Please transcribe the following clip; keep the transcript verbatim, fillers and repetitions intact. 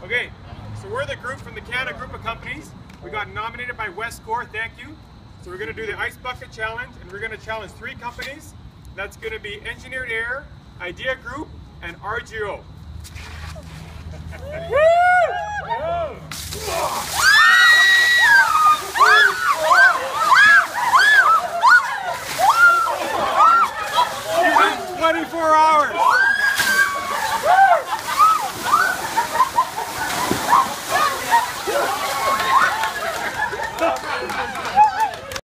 Okay, so we're the group from the CANA group of companies. We got nominated by Westcore, thank you. So we're going to do the Ice Bucket Challenge, and we're going to challenge three companies. That's going to be Engineered Air, Idea Group, and R G O. twenty-four hours.